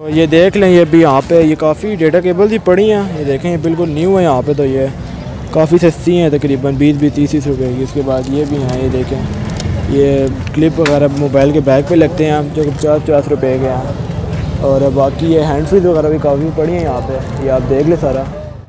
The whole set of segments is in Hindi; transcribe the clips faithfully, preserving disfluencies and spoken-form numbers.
तो ये देख लें, ये भी यहाँ पे ये काफ़ी डेटा केबल भी पड़ी हैं। ये देखें, ये बिल्कुल न्यू है यहाँ पे, तो ये काफ़ी सस्ती हैं, तकरीबन बीस बीस तीस तीस रुपये की। इसके बाद ये भी हैं, ये देखें, ये क्लिप वगैरह मोबाइल के बैग पे लगते हैं जो कि पचास पचास रुपये के हैं। और बाकी ये हैंड फ्रीज वगैरह भी काफ़ी पड़ी हैं यहाँ पे, ये आप देख लें सारा।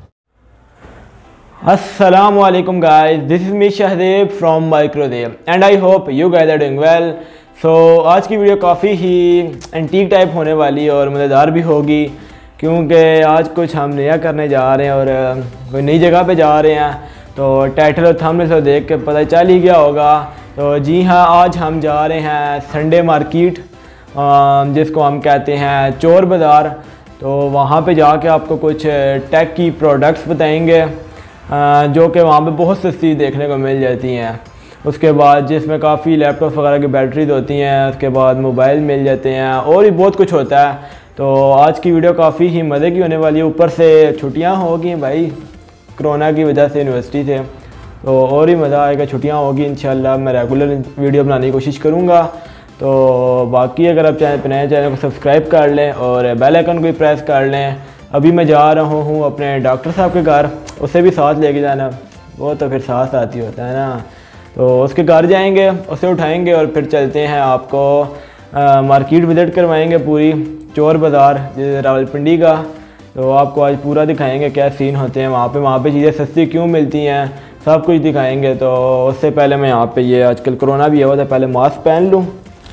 अस्सलाम वालेकुम guys, this is me Shahdeb from Microdev and I hope you guys are doing well. So आज की वीडियो काफ़ी ही एंटीक टाइप होने वाली और मज़ेदार भी होगी, क्योंकि आज कुछ हम नया करने जा रहे हैं और कोई नई जगह पे जा रहे हैं। तो टाइटल और थंबनेल से देख के पता चल ही गया होगा। तो जी हाँ, आज हम जा रहे हैं संडे मार्केट, जिसको हम कहते हैं चोर बाज़ार। तो वहाँ पे जाके आपको कुछ टेक की प्रोडक्ट्स बताएंगे जो कि वहाँ पे बहुत सस्ती देखने को मिल जाती हैं। उसके बाद जिसमें काफ़ी लैपटॉप वगैरह की बैटरीज होती हैं, उसके बाद मोबाइल मिल जाते हैं और भी बहुत कुछ होता है। तो आज की वीडियो काफ़ी ही मज़े की होने वाली है। ऊपर से छुट्टियां होगी भाई, कोरोना की वजह से यूनिवर्सिटी से, तो और ही मज़ा आएगा। छुट्टियां होगी इंशाल्लाह, मैं रेगुलर वीडियो बनाने की कोशिश करूँगा। तो बाकी अगर आप चैनल पर नए, चैनल को सब्सक्राइब कर लें और बेल आइकन को भी प्रेस कर लें। अभी मैं जा रहा हूँ अपने डॉक्टर साहब के घर, उसे भी साथ लेके जाना, वो तो फिर साथ साथ ही होता है ना। तो उसके घर जाएंगे, उसे उठाएंगे और फिर चलते हैं, आपको आ, मार्केट विज़िट करवाएंगे पूरी, चोर बाज़ार रावलपिंडी का। तो आपको आज पूरा दिखाएंगे क्या सीन होते हैं वहाँ पे, वहाँ पे चीज़ें सस्ती क्यों मिलती हैं, सब कुछ दिखाएंगे। तो उससे पहले मैं यहाँ पे, ये आजकल कोरोना भी हुआ था, पहले मास्क पहन लूँ।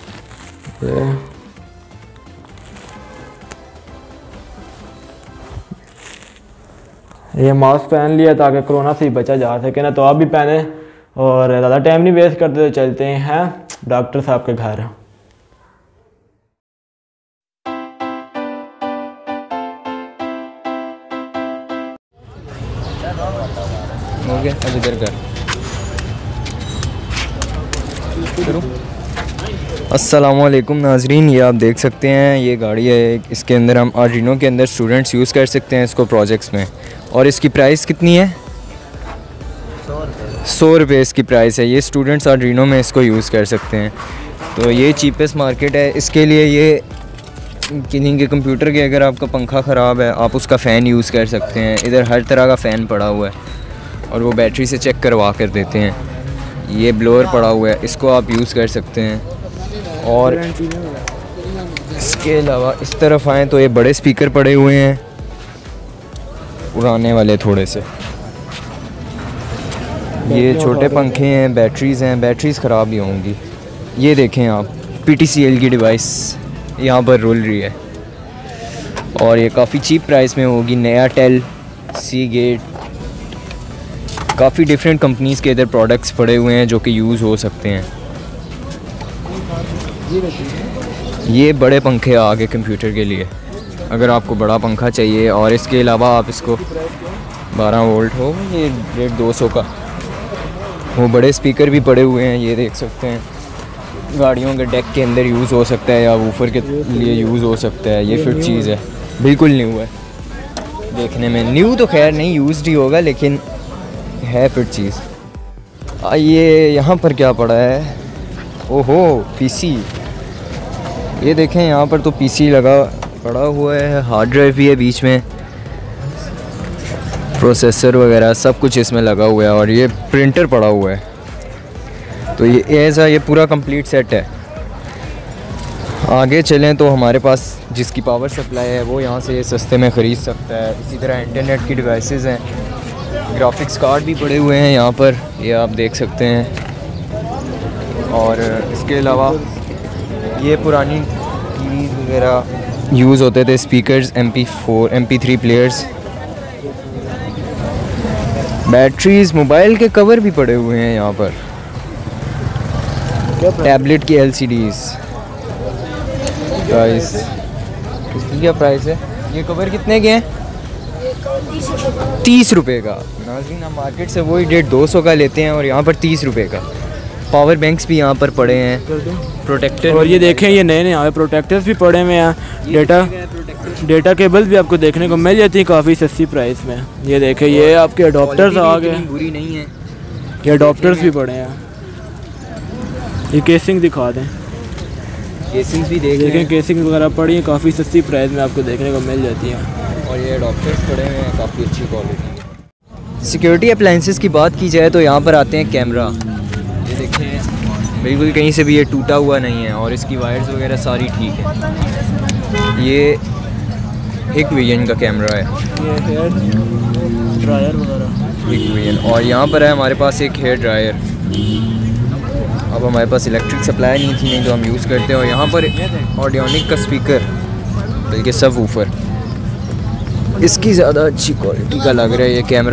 ये मास्क पहन लिया ताकि कोरोना से ही बचा जा सके ना। तो आप भी पहने और ज़्यादा टाइम नहीं वेस्ट करते, तो चलते हैं डॉक्टर साहब के घर। हो गया, अब इधर कर करो। अस्सलामुअलैकुम नाजरीन, ये आप देख सकते हैं ये गाड़ी है, इसके अंदर हम आर्डिनो के अंदर स्टूडेंट्स यूज़ कर सकते हैं इसको प्रोजेक्ट्स में। और इसकी प्राइस कितनी है? सौ रुपये इसकी प्राइस है। ये स्टूडेंट्स आर्डिनो में इसको यूज़ कर सकते हैं। तो ये चीपेस्ट मार्केट है इसके लिए। ये किन्हीं के कंप्यूटर के अगर आपका पंखा ख़राब है, आप उसका फ़ैन यूज़ कर सकते हैं। इधर हर तरह का फ़ैन पड़ा हुआ है और वो बैटरी से चेक करवा कर देते हैं। ये ब्लोअर पड़ा हुआ है, इसको आप यूज़ कर सकते हैं। और इसके अलावा इस तरफ आएँ तो ये बड़े स्पीकर पड़े हुए हैं, उड़ाने वाले थोड़े से। ये छोटे पंखे हैं, बैटरीज़ हैं, बैटरीज़ ख़राब नहीं होंगी। ये देखें आप, पी टी सी एल की डिवाइस यहाँ पर रुल रही है और ये काफ़ी चीप प्राइस में होगी। नया टेल, सी गेट, काफ़ी डिफरेंट कंपनीज़ के इधर प्रोडक्ट्स पड़े हुए हैं जो कि यूज़ हो सकते हैं। ये बड़े पंखे आ गए कंप्यूटर के लिए, अगर आपको बड़ा पंखा चाहिए। और इसके अलावा आप इसको बारह वोल्ट हो, ये डेढ़ दो सौ का। वो बड़े स्पीकर भी पड़े हुए हैं, ये देख सकते हैं। गाड़ियों के डेक के अंदर यूज़ हो सकता है या वूफर के लिए यूज़ हो सकता है। ये फिर चीज़ है, बिल्कुल न्यू है देखने में। न्यू तो खैर नहीं, यूज्ड ही होगा, लेकिन है फिर चीज़। ये यहाँ पर क्या पड़ा है? ओहो, पीसी। ये देखें यहाँ पर तो पीसी लगा पड़ा हुआ है, हार्ड ड्राइव भी है बीच में, प्रोसेसर वगैरह सब कुछ इसमें लगा हुआ है। और ये प्रिंटर पड़ा हुआ है। तो ये ऐसा ये पूरा कंप्लीट सेट है। आगे चलें तो हमारे पास जिसकी पावर सप्लाई है वो यहाँ से सस्ते में ख़रीद सकता है। इसी तरह इंटरनेट की डिवाइसेस हैं, ग्राफिक्स कार्ड भी पड़े हुए हैं यहाँ पर, ये आप देख सकते हैं। और इसके अलावा ये पुरानी टीवी वगैरह यूज़ होते थे, speakers, M P four, M P three players, batteries, mobile के कवर भी पड़े हुए हैं यहाँ पर, टैबलेट की एल सी डीज़। प्राइस किसकी क्या प्राइस है? ये कवर कितने के हैं? तीस रुपये का। नाज़रीन, हम मार्केट से वही डेढ़ दो सौ का लेते हैं और यहाँ पर तीस रुपये का। पावर बैंक्स भी यहाँ पर पड़े हैं, प्रोटेक्टर। और ये देखें, ये नए नए यहाँ पे प्रोटेक्टर्स भी पड़े हुए हैं। डेटा डेटा केबल्स भी आपको देखने को मिल जाती हैं काफ़ी सस्ती प्राइस में। ये देखें, ये आपके अडोप्टर्स आ गए, बुरी नहीं है। ये अडोप्टर्स भी पड़े हैं। ये केसिंग दिखा दें। केसिंग्स भी देख देखें, केसिंग वगैरह पड़ी हैं, काफ़ी सस्ती प्राइस में आपको देखने को मिल जाती हैं। और ये अडॉप्टर्स पड़े हुए हैं, काफ़ी अच्छी क्वालिटी। सिक्योरिटी अप्लाइंसेस की बात की जाए तो यहाँ पर आते हैं कैमरा। ये देखें, बिल्कुल कहीं से भी ये टूटा हुआ नहीं है और इसकी वायर्स वगैरह सारी ठीक है। ये Hikvision का कैमरा है, ये हेयर ड्रायर वगैरह Hikvision। और यहाँ पर है हमारे पास एक हेयर ड्रायर। अब हमारे पास इलेक्ट्रिक सप्लाई नहीं थी, नहीं तो हम यूज़ करते हैं। और यहाँ पर ऑडियोनिक का स्पीकर, बल्कि सब वूफर, इसकी ज़्यादा अच्छी क्वालिटी का लग रहा है ये कैमरा।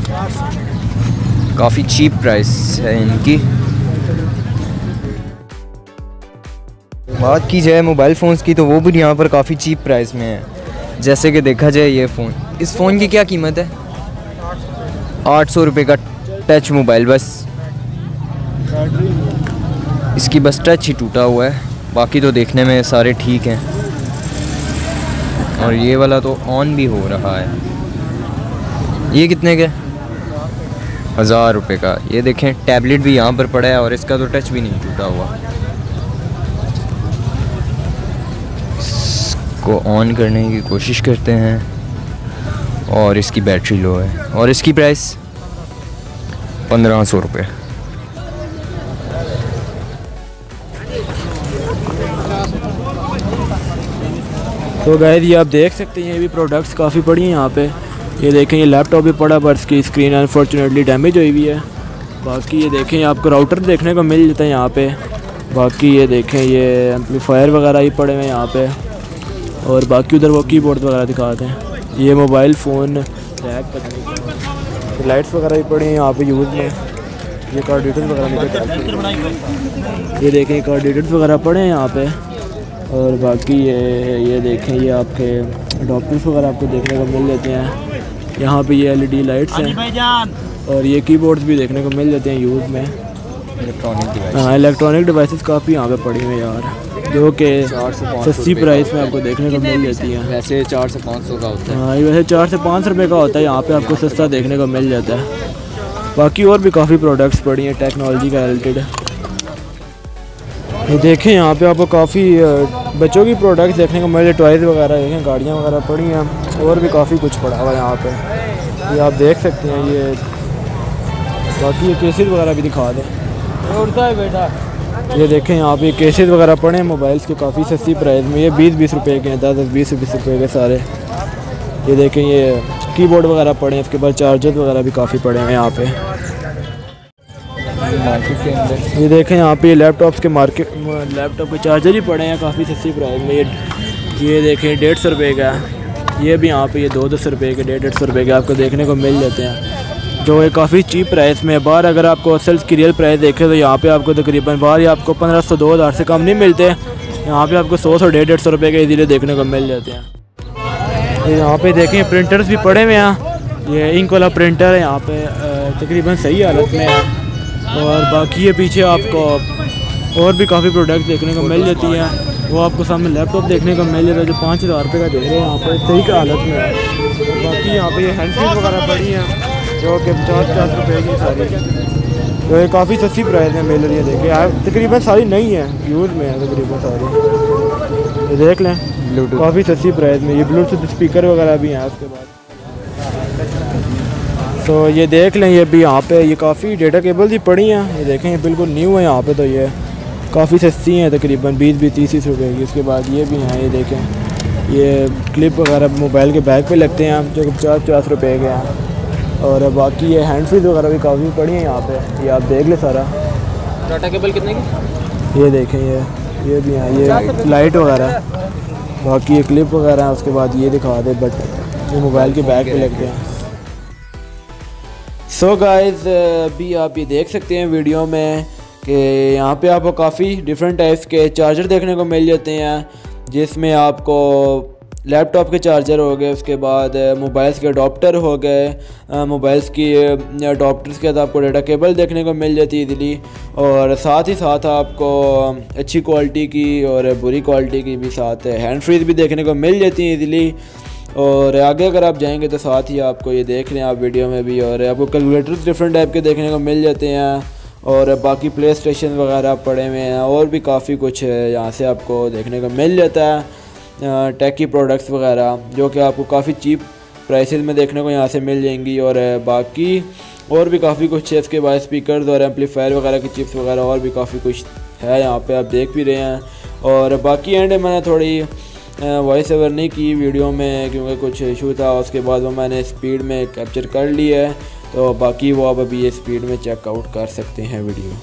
काफ़ी चीप प्राइस है इनकी। बात की जाए मोबाइल फ़ोन्स की तो वो भी यहाँ पर काफ़ी चीप प्राइस में है। जैसे कि देखा जाए ये फ़ोन, इस फ़ोन की क्या कीमत है? आठ सौ रुपये का टच मोबाइल बस। इसकी बस टच ही टूटा हुआ है, बाकी तो देखने में सारे ठीक हैं। और ये वाला तो ऑन भी हो रहा है। ये कितने का? हज़ार रुपये का। ये देखें, टैबलेट भी यहाँ पर पड़ा है और इसका तो टच भी नहीं टूटा हुआ। को ऑन करने की कोशिश करते हैं और इसकी बैटरी लो है और इसकी प्राइस पंद्रह सौ रुपये। तो गाइस ये आप देख सकते हैं, ये भी प्रोडक्ट्स काफ़ी पड़ी हैं यहाँ पे। ये देखें, ये लैपटॉप भी पड़ा पर इसकी स्क्रीन अनफॉर्चुनेटली डैमेज हुई हुई है। बाकी ये देखें, आपको राउटर देखने को मिल जाता है यहाँ पे। बाकी ये देखें, ये एम्पलीफायर वगैरह ही पड़े हुए हैं यहाँ पे। और बाकी उधर वो कीबोर्ड वगैरह दिखाते हैं। ये मोबाइल फ़ोन रैक पता नहीं, लाइट्स वगैरह भी पड़े हैं यहाँ पे यूज़ में। ये कार्ड डिटेल्स वगैरह नीचे, ये देखें कार्ड डिटेल्स वगैरह पड़े हैं यहाँ पे। और बाकी ये ये देखें, ये आपके अडॉप्टर्स वगैरह आपको देखने को मिल जाते हैं यहाँ पे। ये एलईडी लाइट्स हैं और ये कीबोर्ड्स भी देखने को मिल जाते हैं यूज़ में। इलेक्ट्रॉनिक डिवाइस, हाँ इलेक्ट्रॉनिक डिवाइसेस काफ़ी यहाँ पे पड़ी हुई हैं यार, जो कि सस्ती प्राइस में आपको देखने को मिल जाती है। वैसे चार से पाँच सौ का होता है। हाँ, ये वैसे चार से पाँच रुपये का होता है, यहाँ पे आपको सस्ता देखने को मिल जाता है। बाकी और भी काफ़ी प्रोडक्ट्स पड़ी हैं टेक्नोलॉजी का रिलेटेड। ये देखें, यहाँ पे आपको काफ़ी बच्चों की प्रोडक्ट्स देखने को मिल जाए, टॉयज़ वगैरह देखें, गाड़ियाँ वगैरह पड़ी हैं और भी काफ़ी कुछ पड़ा हुआ है यहाँ पे। ये आप देख सकते हैं। ये बाकी ये केसेस वगैरह भी दिखा दें, उड़ता है बेटा। ये देखें, यहाँ पे केसेस वगैरह पड़े हैं मोबाइल्स के काफ़ी सस्ती प्राइस में। ये बीस बीस रुपए के हैं, दस दस बीस बीस रुपए के सारे। ये देखें, ये कीबोर्ड वगैरह पड़े हैं, इसके बाद चार्जर वगैरह भी काफ़ी पड़े हैं यहाँ पे मार्केट के अंदर। ये देखें, यहाँ पे लैपटॉप्स के मार्केट लैपटॉप के चार्जर ही पड़े हैं काफ़ी सस्ती प्राइस में। ये ये देखें, डेढ़ सौ रुपये का। ये भी यहाँ पे ये दो दो सौ रुपये के, डेढ़ डेढ़ सौ रुपये के आपको देखने को मिल जाते हैं, जो ये काफ़ी चीप प्राइस में है। बाहर अगर आपको असल की रियल प्राइस देखें तो यहाँ पे आपको तकरीबन बाहर ही आपको पंद्रह सौ दो हज़ार से कम नहीं मिलते। यहाँ पे आपको सौ सौ डेढ़ डेढ़ सौ रुपये के इजीली देखने को मिल जाते हैं। ये यहाँ पे देखें, प्रिंटर्स भी पड़े हुए हैं। ये इंक वाला प्रिंटर है यहाँ पे, तकरीबन सही हालत में है। और बाकी ये पीछे आपको और भी काफ़ी प्रोडक्ट देखने को मिल जाती हैं। वो आपको सामने लैपटॉप देखने को मिल जाता है जो पाँच हज़ार रुपये का दे रहे हैं यहाँ पर, सही का हालत में है। और बाकी यहाँ पे ये हैंडसेट वगैरह पड़ी हैं जो कि पचास पचास रुपये की सारी, तो ये काफ़ी सस्ती प्राइस में मिल रही है। देखिए आप, तकरीबन सारी नहीं है, यूज़ में है तकरीबन सारी। ये देख लें, ब्लूटूथ काफ़ी सस्ती प्राइस में। ये ब्लूटूथ स्पीकर वगैरह भी हैं उसके बाद। तो ये देख लें, ये भी यहाँ पे ये काफ़ी डेटा केबल भी पड़ी हैं। ये देखें, ये बिल्कुल न्यू है यहाँ पे, तो ये काफ़ी सस्ती हैं, तकरीबन बीस बीस तीस तीस रुपये की। उसके बाद ये भी हैं, ये देखें, ये क्लिप वगैरह मोबाइल के बैग पे लगते हैं जो कि पचास पचास रुपये के हैं। और बाकी ये हैंड फ्रीज वगैरह भी काफ़ी पड़ी हैं यहाँ पे, ये आप देख ले सारा। डाटा केबल कितने की? ये देखें, ये ये भी हैं, ये लाइट वगैरह, बाकी ये क्लिप वगैरह हैं। उसके बाद ये दिखा दे, बट ये मोबाइल के बैग पे लगते हैं। सो so गाइस, अभी आप ये देख सकते हैं वीडियो में कि यहाँ पे आपको काफ़ी डिफरेंट टाइप्स के चार्जर देखने को मिल जाते हैं, जिसमें आपको लैपटॉप के चार्जर हो गए, उसके बाद मोबाइल्स के अडॉप्टर हो गए, मोबाइल्स की अडॉप्टर्स के साथ आपको डाटा केबल देखने को मिल जाती है इजीली। और साथ ही साथ आपको अच्छी क्वालिटी की और बुरी क्वालिटी की भी साथ हैंड फ्रीज भी देखने को मिल जाती है इजीली। और आगे अगर आप जाएंगे तो साथ ही आपको ये देख लें आप वीडियो में भी, और आपको कैलकुलेटर्स डिफरेंट टाइप के देखने को मिल जाते हैं। और बाकी प्ले स्टेशन वगैरह पड़े हुए हैं और भी काफ़ी कुछ यहाँ से आपको देखने को मिल जाता है। टेकी प्रोडक्ट्स वगैरह जो कि आपको काफ़ी चीप प्राइसेस में देखने को यहाँ से मिल जाएंगी। और बाकी और भी काफ़ी कुछ है इसके बाद स्पीकर्स और एम्पलीफायर वगैरह की चिप्स वगैरह और भी काफ़ी कुछ है यहाँ पे, आप देख भी रहे हैं। और बाकी एंड मैंने थोड़ी वॉइस ओवर नहीं की वीडियो में क्योंकि कुछ इशू था, उसके बाद वो मैंने स्पीड में कैप्चर कर लिया है, तो बाकी वो आप अभी ये स्पीड में चेकआउट कर सकते हैं video.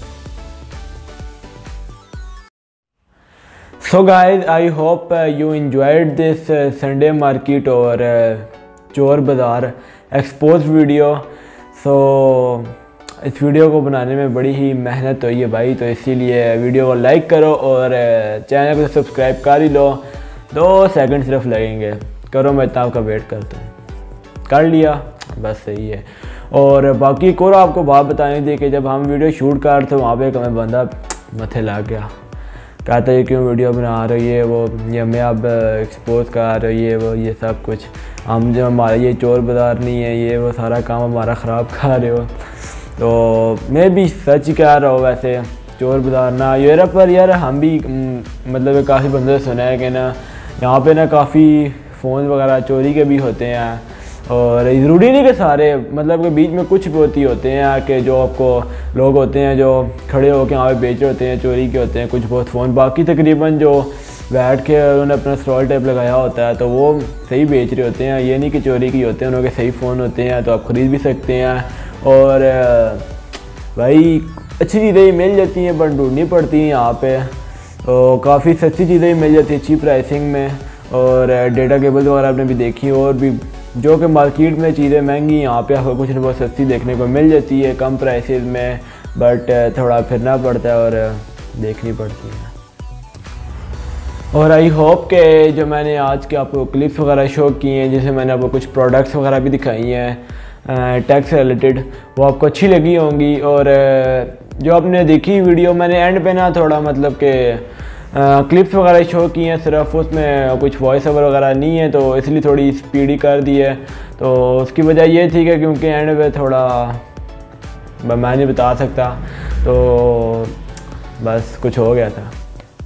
So guys I hope you enjoyed this Sunday market और चोर बाज़ार एक्सपोज वीडियो। सो इस वीडियो को बनाने में बड़ी ही मेहनत हुई है भाई, तो इसीलिए वीडियो को लाइक करो और चैनल को सब्सक्राइब कर ही लो। दो सेकंड सिर्फ लगेंगे, करो, मैं इतना आपका वेट करता हूँ। कर लिया, बस सही है। और बाकी को आपको बात बतानी थी कि जब हम वीडियो शूट कर रहे थे वहाँ पे हमें बंदा मथे लग गया, कहता है क्यों वीडियो बना रही है, वो ये हमें अब एक्सपोज कर रही है, वो ये सब कुछ, हम जो हमारा ये चोर बाज़ार नहीं है, ये वो सारा काम हमारा ख़राब कर रहे हो। तो मैं भी सच कह रहा हूँ, वैसे चोर बाज़ार ना यूरोप पर यार हम भी मतलब काफ़ी बंदे सुना है कि ना यहाँ पे ना काफ़ी फ़ोन वगैरह चोरी के भी होते हैं। और ज़रूरी नहीं कि सारे, मतलब कि बीच में कुछ बहुत ही होते हैं कि जो आपको लोग होते हैं जो खड़े होकर यहाँ पे बेच रहे होते हैं, चोरी के होते हैं कुछ बहुत फ़ोन। बाकी तकरीबन जो बैठ के उन्होंने अपना स्टॉल टाइप लगाया होता है तो वो सही बेच रहे होते हैं, ये नहीं कि चोरी की होते हैं, उनके सही फ़ोन होते हैं, तो आप ख़रीद भी सकते हैं। और भाई अच्छी चीज़ें मिल जाती हैं बट ढूंढनी पड़ती हैं यहाँ पे, तो काफ़ी सस्ती चीज़ें मिल जाती हैं चीप प्राइसिंग में। और डेटा केबल वगैरह आपने भी देखी, और भी जो कि मार्केट में चीज़ें महंगी, यहाँ पे आपको कुछ ना बहुत सस्ती देखने को मिल जाती है कम प्राइसेस में, बट थोड़ा फिरना पड़ता है और देखनी पड़ती है। और आई होप के जो मैंने आज के आपको क्लिप्स वगैरह शो किए हैं, जिसमें मैंने आपको कुछ प्रोडक्ट्स वगैरह भी दिखाई हैं टैक्स से रिलेटेड, वो आपको अच्छी लगी होंगी। और जो आपने देखी वीडियो, मैंने एंड पे ना थोड़ा मतलब कि क्लिप्स वगैरह शो की हैं सिर्फ, उसमें कुछ वॉइस ओवर वगैरह नहीं है, तो इसलिए थोड़ी स्पीडी कर दी है। तो उसकी वजह ये थी कि क्योंकि एंड पे थोड़ा मैं नहीं बता सकता, तो बस कुछ हो गया था।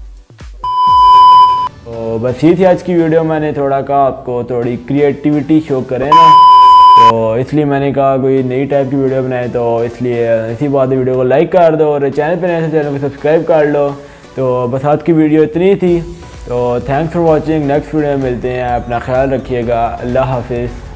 तो बस ये थी आज की वीडियो, मैंने थोड़ा कहा आपको थोड़ी क्रिएटिविटी शो करें ना, तो इसलिए मैंने कहा कोई नई टाइप की वीडियो बनाए, तो इसलिए इसी बात वीडियो को लाइक कर दो और चैनल पे नए से चैनल को सब्सक्राइब कर लो। तो बस आज की वीडियो इतनी थी, तो thanks for watching. Next video में मिलते हैं, अपना ख्याल रखिएगा, अल्लाह हाफिज़।